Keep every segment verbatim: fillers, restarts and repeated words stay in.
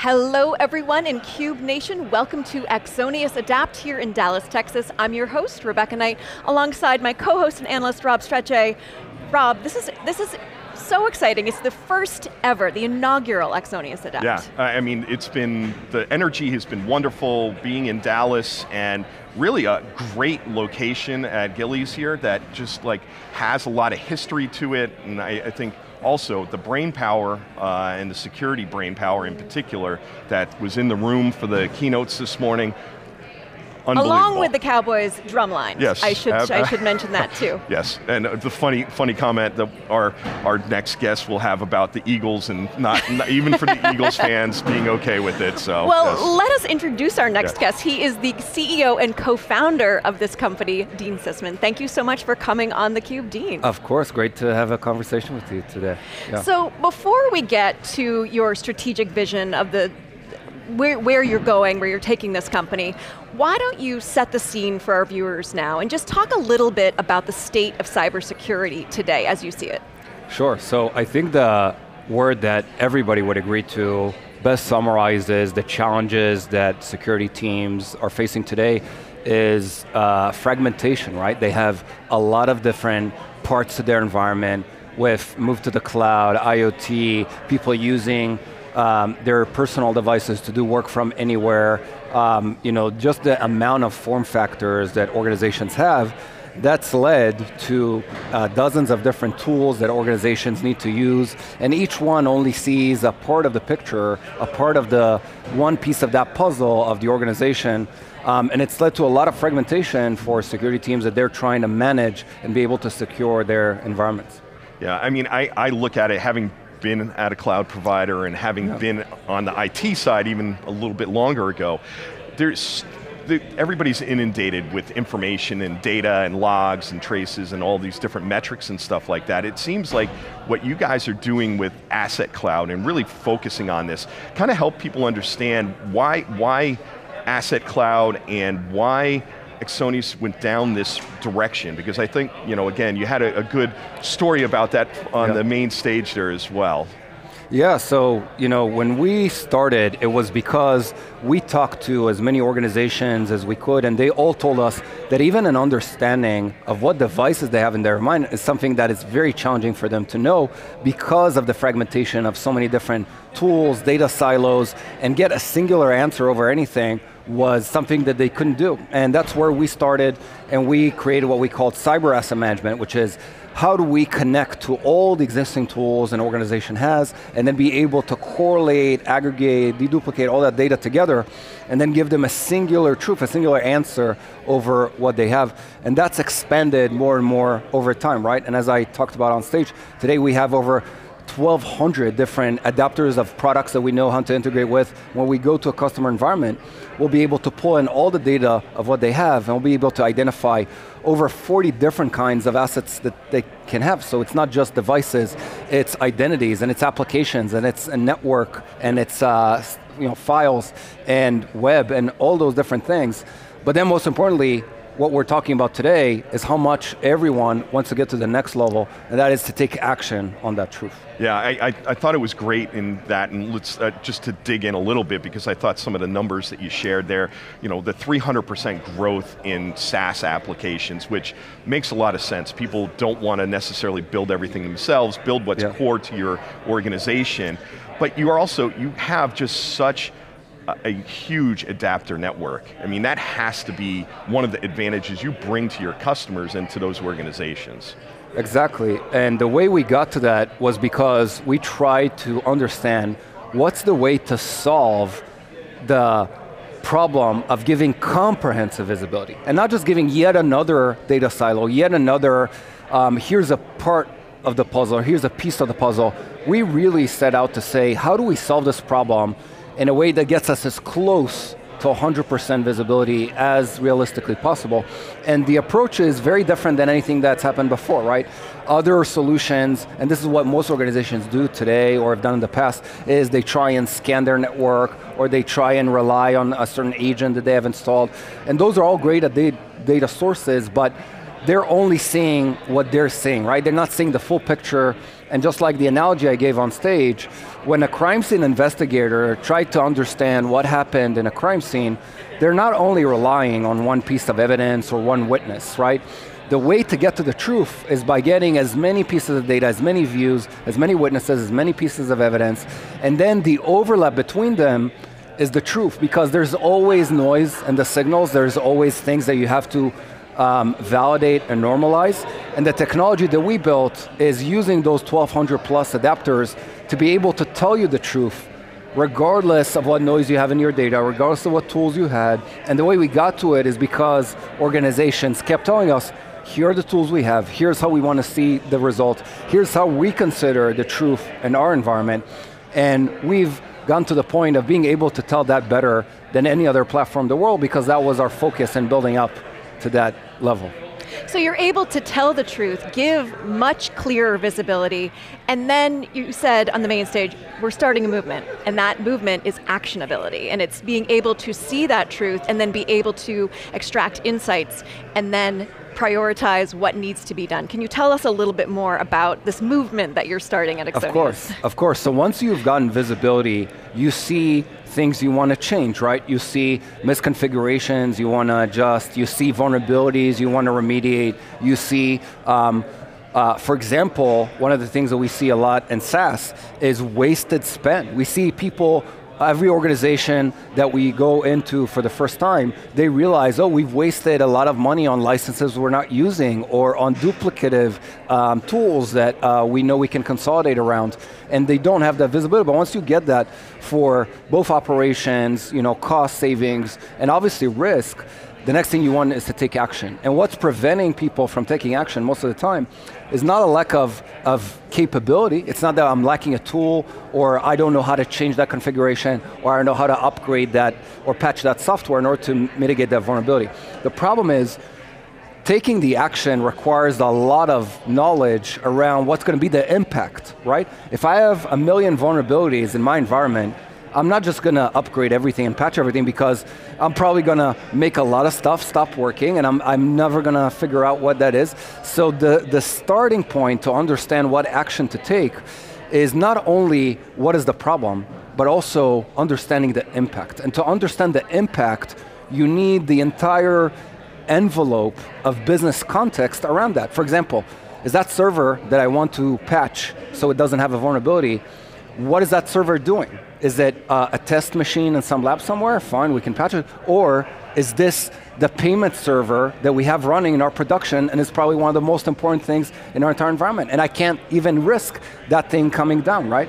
Hello everyone in Cube Nation. Welcome to Axonius Adapt here in Dallas, Texas. I'm your host, Rebecca Knight, alongside my co-host and analyst, Rob Strechay. Rob, this is, this is so exciting. It's the first ever, the inaugural Axonius Adapt. Yeah, I mean, it's been, the energy has been wonderful being in Dallas, and really a great location at Gillies here that just like has a lot of history to it, and I, I think also the brain power uh, and the security brain power in particular that was in the room for the keynotes this morning. Along with the Cowboys drum line. Yes. I should, uh, I should mention that too. Yes, and the funny funny comment that our, our next guest will have about the Eagles and not, not even for the Eagles fans being okay with it, so. Well, yes. Let us introduce our next yes. guest. He is the C E O and co-founder of this company, Dean Sysman. Thank you so much for coming on theCUBE, Dean. Of course, great to have a conversation with you today. Yeah. So before we get to your strategic vision of the Where, where you're going, where you're taking this company, why don't you set the scene for our viewers now and just talk a little bit about the state of cybersecurity today as you see it? Sure, so I think the word that everybody would agree to best summarizes the challenges that security teams are facing today is uh, fragmentation, right? They have a lot of different parts to their environment with move to the cloud, I O T, people using Um, their personal devices to do work from anywhere, um, you know, just the amount of form factors that organizations have, that's led to uh, dozens of different tools that organizations need to use, and each one only sees a part of the picture, a part of the one piece of that puzzle of the organization, um, and it's led to a lot of fragmentation for security teams that they're trying to manage and be able to secure their environments. Yeah, I mean, I, I look at it having been at a cloud provider and having yeah. been on the I T side even a little bit longer ago, there's, the, everybody's inundated with information and data and logs and traces and all these different metrics and stuff like that. It seems like what you guys are doing with AssetCloud and really focusing on this, kind of help people understand why, why AssetCloud and why Axonius went down this direction, because I think, you know, again, you had a, a good story about that on yeah. the main stage there as well. Yeah, so, you know, when we started, it was because we talked to as many organizations as we could, and they all told us that even an understanding of what devices they have in their mind is something that is very challenging for them to know because of the fragmentation of so many different tools, data silos, and get a singular answer over anything was something that they couldn't do. And that's where we started, and we created what we called cyber asset management, which is how do we connect to all the existing tools an organization has, and then be able to correlate, aggregate, deduplicate all that data together, and then give them a singular truth, a singular answer over what they have. And that's expanded more and more over time, right? And as I talked about on stage, today we have over twelve hundred different adapters of products that we know how to integrate with. When we go to a customer environment, we'll be able to pull in all the data of what they have, and we'll be able to identify over forty different kinds of assets that they can have. So it's not just devices, it's identities, and it's applications, and it's a network, and it's uh, you know, files, and web, and all those different things. But then most importantly, what we're talking about today is how much everyone wants to get to the next level, and that is to take action on that truth. Yeah, I, I, I thought it was great in that, and let's uh, just to dig in a little bit, because I thought some of the numbers that you shared there, you know, the three hundred percent growth in SaaS applications, which makes a lot of sense. People don't want to necessarily build everything themselves, build what's yeah. core to your organization, but you are also, you have just such a huge adapter network. I mean, that has to be one of the advantages you bring to your customers and to those organizations. Exactly, and the way we got to that was because we tried to understand what's the way to solve the problem of giving comprehensive visibility, and not just giving yet another data silo, yet another, um, here's a part of the puzzle, here's a piece of the puzzle. We really set out to say, how do we solve this problem in a way that gets us as close to one hundred percent visibility as realistically possible. And the approach is very different than anything that's happened before, right? Other solutions, and this is what most organizations do today or have done in the past, is they try and scan their network, or they try and rely on a certain agent that they have installed. And those are all great at data sources, but they're only seeing what they're seeing, right? They're not seeing the full picture. And just like the analogy I gave on stage, when a crime scene investigator tried to understand what happened in a crime scene, they're not only relying on one piece of evidence or one witness, right? The way to get to the truth is by getting as many pieces of data, as many views, as many witnesses, as many pieces of evidence, and then the overlap between them is the truth, because there's always noise in the signals, there's always things that you have to um, validate and normalize, and the technology that we built is using those twelve hundred plus adapters to be able to tell you the truth, regardless of what noise you have in your data, regardless of what tools you had. And the way we got to it is because organizations kept telling us, here are the tools we have, here's how we want to see the result, here's how we consider the truth in our environment. And we've gotten to the point of being able to tell that better than any other platform in the world, because that was our focus in building up to that level. So you're able to tell the truth, give much clearer visibility, and then you said on the main stage, we're starting a movement, and that movement is actionability, and it's being able to see that truth and then be able to extract insights and then prioritize what needs to be done. Can you tell us a little bit more about this movement that you're starting at Axonius? Of course, of course. So once you've gotten visibility, you see things you want to change, right? You see misconfigurations you want to adjust, you see vulnerabilities you want to remediate, you see, um, uh, for example, one of the things that we see a lot in SaaS is wasted spend. We see people, every organization that we go into for the first time, they realize, oh, we've wasted a lot of money on licenses we're not using, or on duplicative um, tools that uh, we know we can consolidate around, and they don't have that visibility. But once you get that for both operations, you know, cost savings, and obviously risk, the next thing you want is to take action. And what's preventing people from taking action most of the time is not a lack of, of capability. It's not that I'm lacking a tool, or I don't know how to change that configuration, or I don't know how to upgrade that or patch that software in order to mitigate that vulnerability. The problem is, taking the action requires a lot of knowledge around what's going to be the impact, right? If I have a million vulnerabilities in my environment, I'm not just going to upgrade everything and patch everything, because I'm probably going to make a lot of stuff stop working, and I'm, I'm never going to figure out what that is. So the, the starting point to understand what action to take is not only what is the problem, but also understanding the impact. And to understand the impact, you need the entire envelope of business context around that. For example, is that server that I want to patch so it doesn't have a vulnerability, what is that server doing? Is it uh, a test machine in some lab somewhere? Fine, we can patch it. Or is this the payment server that we have running in our production, and it's probably one of the most important things in our entire environment, and I can't even risk that thing coming down, right?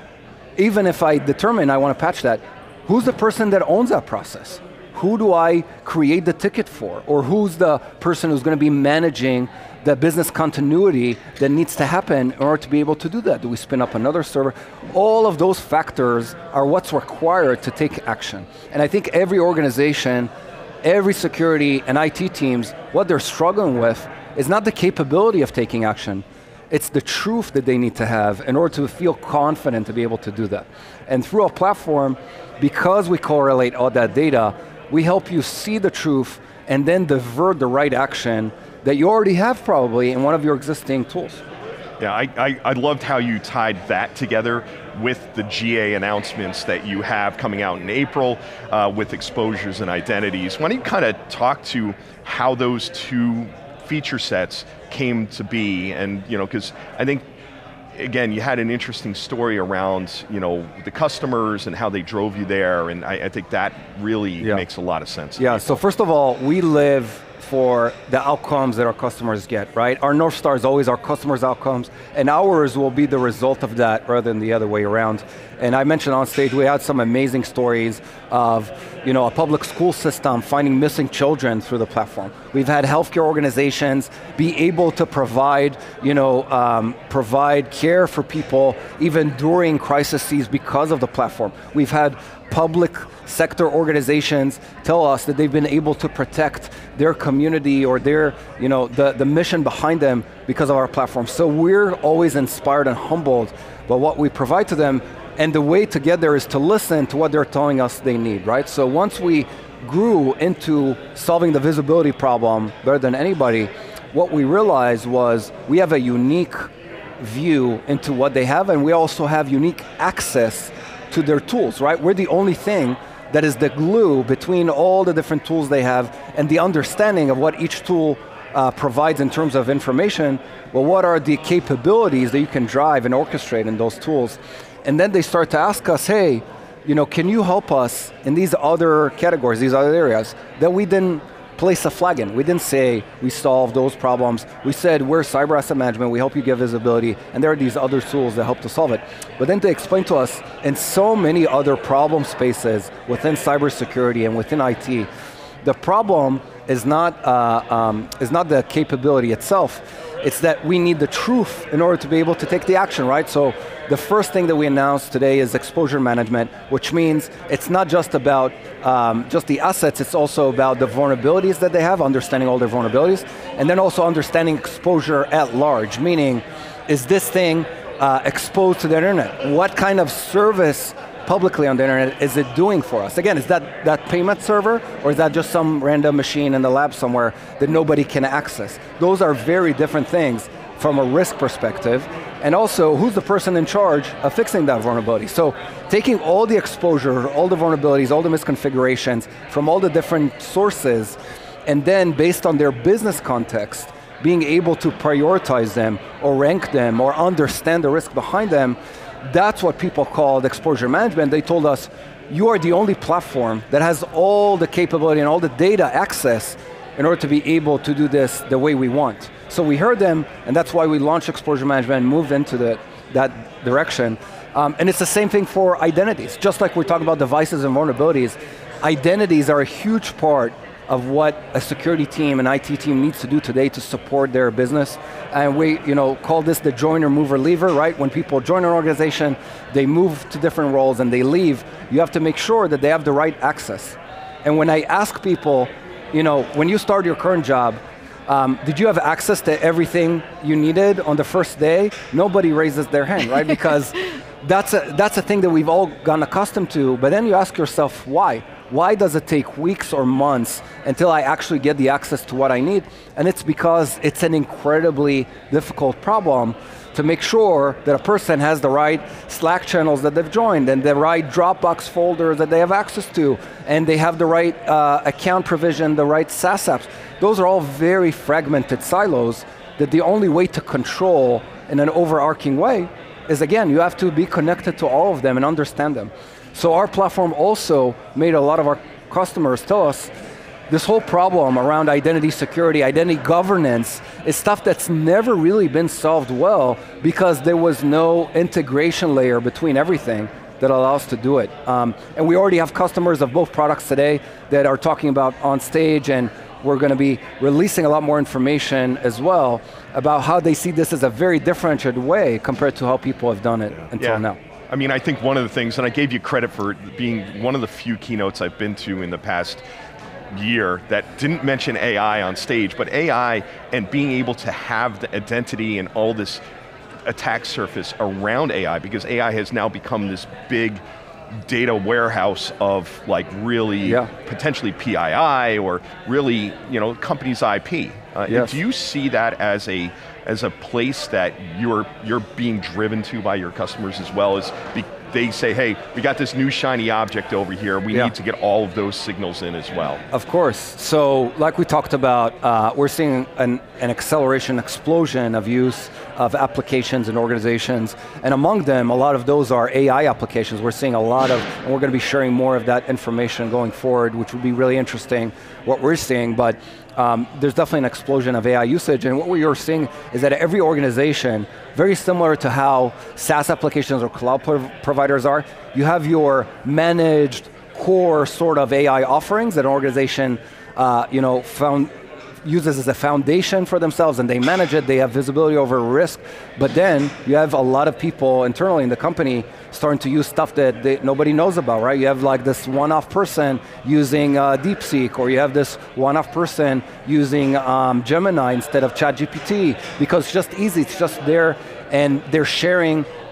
Even if I determine I want to patch that, who's the person that owns that process? Who do I create the ticket for? Or who's the person who's going to be managing the business continuity that needs to happen in order to be able to do that? Do we spin up another server? All of those factors are what's required to take action. And I think every organization, every security and I T teams, what they're struggling with is not the capability of taking action, it's the truth that they need to have in order to feel confident to be able to do that. And through our platform, because we correlate all that data, we help you see the truth and then divert the right action that you already have probably in one of your existing tools. Yeah, I, I, I loved how you tied that together with the G A announcements that you have coming out in April uh, with exposures and identities. Why don't you kind of talk to how those two feature sets came to be, and you know, because I think, again, you had an interesting story around, you know, the customers and how they drove you there, and I, I think that really yeah. makes a lot of sense. Yeah, so first of all, we live for the outcomes that our customers get, right? Our North Star is always our customers' outcomes, and ours will be the result of that rather than the other way around. And I mentioned on stage, we had some amazing stories of, you know, a public school system finding missing children through the platform. We've had healthcare organizations be able to provide, you know, um, provide care for people even during crises because of the platform. We've had public sector organizations tell us that they've been able to protect their community or their, you know, the, the mission behind them because of our platform. So we're always inspired and humbled by what we provide to them, and the way to get there is to listen to what they're telling us they need, right? So once we grew into solving the visibility problem better than anybody, what we realized was we have a unique view into what they have, and we also have unique access to their tools, right? We're the only thing that is the glue between all the different tools they have and the understanding of what each tool uh, provides in terms of information. Well, what are the capabilities that you can drive and orchestrate in those tools? And then they start to ask us, hey, you know, can you help us in these other categories, these other areas that we didn't place a flag in? We didn't say we solve those problems. We said we're cyber asset management, we help you get visibility, and there are these other tools that help to solve it. But then they explain to us in so many other problem spaces within cybersecurity and within I T, the problem is not, uh, um, is not the capability itself, it's that we need the truth in order to be able to take the action, right? So the first thing that we announced today is exposure management, which means it's not just about um, just the assets, it's also about the vulnerabilities that they have, understanding all their vulnerabilities, and then also understanding exposure at large, meaning, is this thing uh, exposed to the internet? What kind of service publicly on the internet is it doing for us? Again, is that that payment server, or is that just some random machine in the lab somewhere that nobody can access? Those are very different things from a risk perspective, and also who's the person in charge of fixing that vulnerability? So taking all the exposure, all the vulnerabilities, all the misconfigurations from all the different sources, and then based on their business context, being able to prioritize them or rank them or understand the risk behind them, that's what people called exposure management. They told us, you are the only platform that has all the capability and all the data access in order to be able to do this the way we want. So we heard them, and that's why we launched exposure management and moved into the, that direction. Um, and it's the same thing for identities. Just like we talk about devices and vulnerabilities, identities are a huge part of what a security team, an I T team needs to do today to support their business. And we you know, call this the joiner, mover, leaver, right? When people join an organization, they move to different roles and they leave. You have to make sure that they have the right access. And when I ask people, you know, when you start your current job, um, did you have access to everything you needed on the first day? Nobody raises their hand, right? Because that's a, that's a thing that we've all gotten accustomed to, but then you ask yourself, why? Why does it take weeks or months until I actually get the access to what I need? And it's because it's an incredibly difficult problem to make sure that a person has the right Slack channels that they've joined, and the right Dropbox folders that they have access to, and they have the right uh, account provision, the right SaaS apps. Those are all very fragmented silos that the only way to control in an overarching way is, again, you have to be connected to all of them and understand them. So our platform also made a lot of our customers tell us this whole problem around identity security, identity governance is stuff that's never really been solved well because there was no integration layer between everything that allows to do it. Um, and we already have customers of both products today that are talking about on stage, and we're going to be releasing a lot more information as well about how they see this as a very differentiated way compared to how people have done it until yeah. now. I mean, I think one of the things, and I gave you credit for being one of the few keynotes I've been to in the past year that didn't mention A I on stage, but A I and being able to have the identity and all this attack surface around A I, because A I has now become this big data warehouse of like really yeah. potentially P I I or really, you know, company's I P. Uh, yes. Do you see that as a as a place that you're you're being driven to by your customers as well as be, they say, hey, we got this new shiny object over here, we yeah. need to get all of those signals in as well? Of course. So like we talked about, uh, we're seeing an, an acceleration, explosion of use of applications and organizations, and among them, a lot of those are A I applications. We're seeing a lot of, and we're going to be sharing more of that information going forward, which would be really interesting, what we're seeing, but um, there's definitely an explosion of A I usage, and what we're seeing is that every organization, very similar to how SaaS applications or cloud prov providers are, you have your managed core sort of A I offerings that an organization uh, you know, found, uses as a foundation for themselves, and they manage it, they have visibility over risk, but then you have a lot of people internally in the company starting to use stuff that they, nobody knows about, right? You have like this one-off person using uh, DeepSeek, or you have this one-off person using um, Gemini instead of ChatGPT, because it's just easy, it's just there, and they're sharing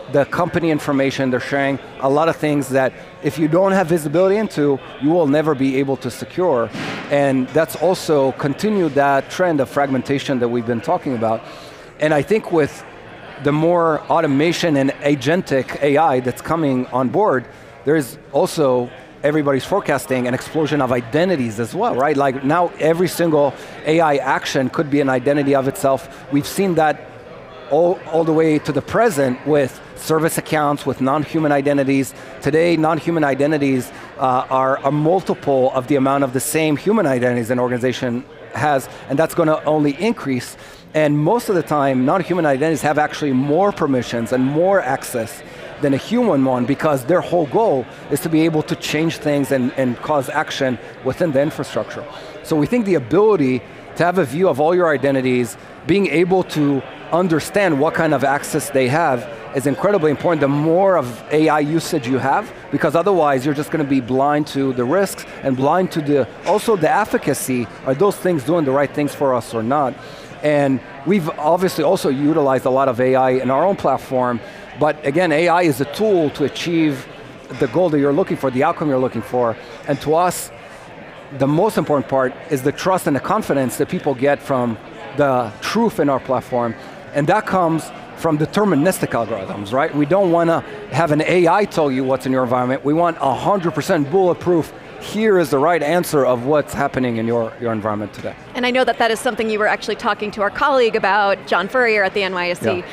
the company information, they're sharing a lot of things that if you don't have visibility into, you will never be able to secure. And that's also continued that trend of fragmentation that we've been talking about. And I think with the more automation and agentic A I that's coming on board, there's also, everybody's forecasting an explosion of identities as well, right? Like now every single A I action could be an identity of itself. We've seen that all, all the way to the present with service accounts, with non-human identities. Today, non-human identities uh, are a multiple of the amount of the same human identities an organization has, and that's going to only increase. And most of the time, non-human identities have actually more permissions and more access than a human one, because their whole goal is to be able to change things and, and cause action within the infrastructure. So we think the ability to have a view of all your identities, being able to understand what kind of access they have is incredibly important. The more of A I usage you have, because otherwise you're just going to be blind to the risks and blind to the, also the efficacy. Are those things doing the right things for us or not? And we've obviously also utilized a lot of A I in our own platform, but again, A I is a tool to achieve the goal that you're looking for, the outcome you're looking for. And to us, the most important part is the trust and the confidence that people get from the truth in our platform. And that comes from deterministic algorithms, right? We don't want to have an A I tell you what's in your environment. We want one hundred percent bulletproof. Here is the right answer of what's happening in your, your environment today. And I know that that is something you were actually talking to our colleague about, John Furrier at the N Y S C. Yeah.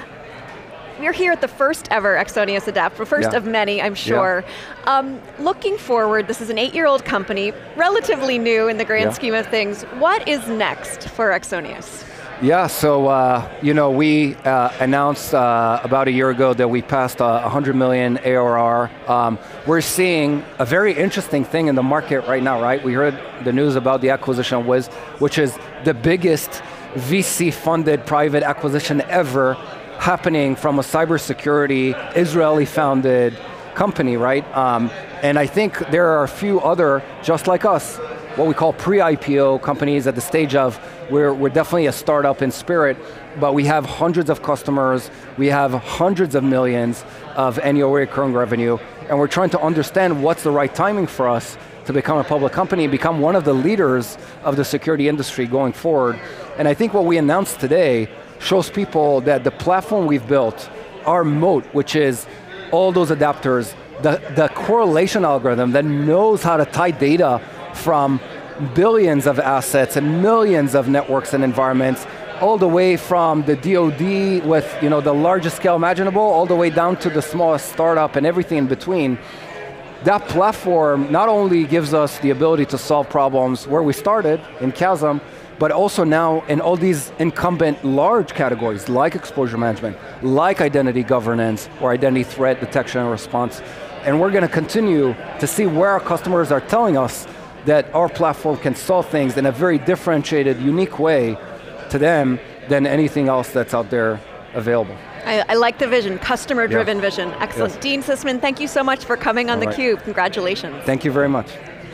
We're here at the first ever Axonius Adapt, the first yeah. of many, I'm sure. Yeah. Um, looking forward, this is an eight-year-old company, relatively new in the grand yeah. scheme of things. What is next for Axonius? Yeah, so uh, you know, we uh, announced uh, about a year ago that we passed uh, one hundred million A R R. Um, we're seeing a very interesting thing in the market right now, right? We heard the news about the acquisition of Wiz, which is the biggest V C-funded private acquisition ever, happening from a cybersecurity, Israeli-founded company, right? Um, and I think there are a few other, just like us, what we call pre-I P O companies at the stage of, we're, we're definitely a startup in spirit, but we have hundreds of customers, we have hundreds of millions of annual recurring revenue, and we're trying to understand what's the right timing for us to become a public company and become one of the leaders of the security industry going forward. And I think what we announced today shows people that the platform we've built, our moat, which is all those adapters, the, the correlation algorithm that knows how to tie data from billions of assets and millions of networks and environments, all the way from the D O D with you know, the largest scale imaginable, all the way down to the smallest startup and everything in between. That platform not only gives us the ability to solve problems where we started, in Chasm, but also now in all these incumbent large categories like exposure management, like identity governance, or identity threat detection and response. And we're going to continue to see where our customers are telling us that our platform can solve things in a very differentiated, unique way to them than anything else that's out there available. I, I like the vision, customer-driven yeah. vision. Excellent. Yes. Dean Sysman, thank you so much for coming on All theCUBE. right. Congratulations. Thank you very much.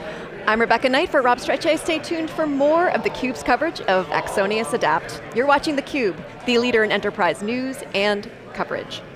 I'm Rebecca Knight for Rob Strechay. Stay tuned for more of theCUBE's coverage of Axonius Adapt. You're watching theCUBE, the leader in enterprise news and coverage.